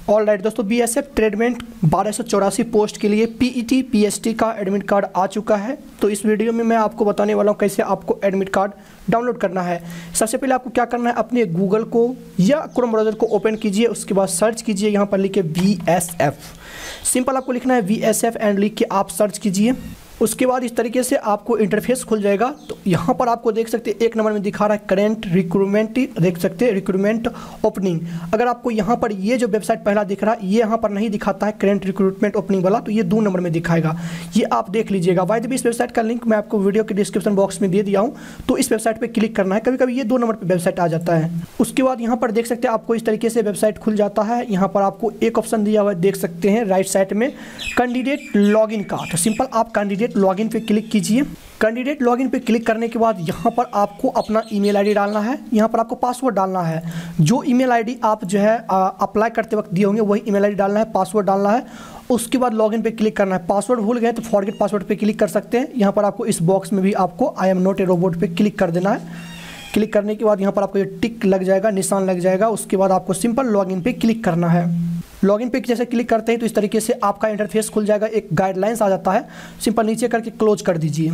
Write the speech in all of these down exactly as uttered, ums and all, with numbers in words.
All right दोस्तों, BSF tradesman बारह सौ चौरासी पोस्ट के लिए पीईटी पीएसटी का एडमिट कार्ड आ चुका है। तो इस वीडियो में मैं आपको बताने वाला हूँ कैसे आपको एडमिट कार्ड डाउनलोड करना है। सबसे पहले आपको क्या करना है, अपने गूगल को या क्रोम ब्राउज़र को ओपन कीजिए, उसके बाद सर्च कीजिए, यहाँ पर लिखिए बीएसएफ। सिंपल आपको लिखना है बीएसएफ एंड लिख के आप सर्च कीजिए। उसके बाद इस तरीके से आपको इंटरफेस खुल जाएगा। तो यहाँ पर आपको देख सकते हैं एक नंबर में दिखा रहा है करेंट रिक्रूटमेंट, देख सकते हैं रिक्रूटमेंट ओपनिंग। अगर आपको यहाँ पर ये जो वेबसाइट पहला दिख रहा है ये यहाँ पर नहीं दिखाता है करेंट रिक्रूटमेंट ओपनिंग वाला, तो ये दो नंबर में दिखाएगा, ये आप देख लीजिएगा। वाइद भी इस वेबसाइट का लिंक मैं आपको वीडियो के डिस्क्रिप्शन बॉक्स में दे दिया हूँ, तो इस वेबसाइट पर क्लिक करना है। कभी कभी ये दो नंबर पर वेबसाइट आ जाता है। उसके बाद यहाँ पर देख सकते हैं आपको इस तरीके से वेबसाइट खुल जाता है। यहाँ पर आपको एक ऑप्शन दिया हुआ है, देख सकते हैं राइट साइड में कैंडिडेट लॉगिन का। तो सिंपल आप कैंडिडेट लॉगिन पे क्लिक कीजिए। कैंडिडेट लॉगिन पे क्लिक करने के बाद यहाँ पर आपको अपना ईमेल आईडी डालना है, यहाँ पर आपको पासवर्ड डालना है। जो ईमेल आईडी आप जो है अप्लाई करते वक्त दिए होंगे वही ईमेल आईडी डालना है, पासवर्ड डालना है। उसके बाद लॉगिन पे क्लिक करना है। पासवर्ड भूल गए तो फॉरगेट पासवर्ड पे क्लिक कर सकते हैं। यहाँ पर आपको इस बॉक्स में भी आपको I am not a robot पे क्लिक कर देना है। क्लिक करने के बाद यहाँ पर आपको ये टिक लग जाएगा, निशान लग जाएगा। उसके बाद आपको सिंपल लॉगिन पे क्लिक करना है। लॉगिन पे जैसे क्लिक करते हैं तो इस तरीके से आपका इंटरफेस खुल जाएगा, एक गाइडलाइंस आ जाता है। सिंपल नीचे करके क्लोज कर दीजिए।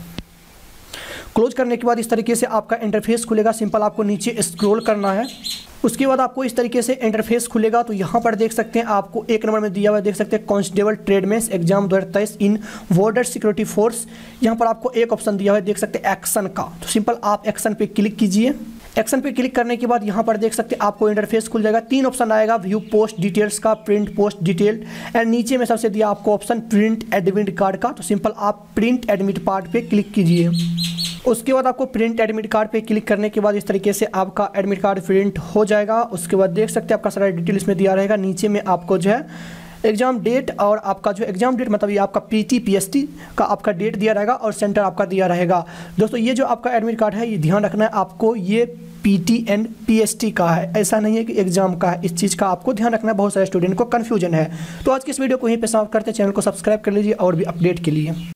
क्लोज करने के बाद इस तरीके से आपका इंटरफेस खुलेगा। सिंपल आपको नीचे स्क्रॉल करना है। उसके बाद आपको इस तरीके से इंटरफेस खुलेगा। तो यहाँ पर देख सकते हैं आपको एक नंबर में दिया हुआ है, देख सकते हैं कांस्टेबल ट्रेडमेंस एग्जाम दो हज़ार तेईस इन बॉर्डर सिक्योरिटी फोर्स। यहाँ पर आपको एक ऑप्शन दिया हुआ है, देख सकते हैं एक्शन का। तो सिंपल आप एक्शन पे क्लिक कीजिए। एक्शन पे क्लिक करने के बाद यहाँ पर देख सकते हैं आपको इंटरफेस खुल जाएगा। तीन ऑप्शन आएगा, व्यू पोस्ट डिटेल्स का, प्रिंट पोस्ट डिटेल एंड नीचे में सबसे दिया आपको ऑप्शन प्रिंट एडमिट कार्ड का। तो सिंपल आप प्रिंट एडमिट कार्ड पे क्लिक कीजिए। उसके बाद आपको प्रिंट एडमिट कार्ड पे क्लिक करने के बाद इस तरीके से आपका एडमिट कार्ड प्रिंट हो जाएगा। उसके बाद देख सकते हैं आपका सारा डिटेल इसमें दिया रहेगा। नीचे में आपको जो है एग्जाम डेट और आपका जो एग्जाम डेट मतलब ये आपका पीटी पीएसटी का आपका डेट दिया रहेगा और सेंटर आपका दिया रहेगा। दोस्तों ये जो आपका एडमिट कार्ड है ये ध्यान रखना है आपको, ये पीटी एंड पीएसटी का है, ऐसा नहीं है कि एग्जाम का है। इस चीज़ का आपको ध्यान रखना है, बहुत सारे स्टूडेंट को कन्फ्यूजन है। तो आज की इस वीडियो को यहीं पे समाप्त करते हैं। चैनल को सब्सक्राइब कर लीजिए और भी अपडेट के लिए।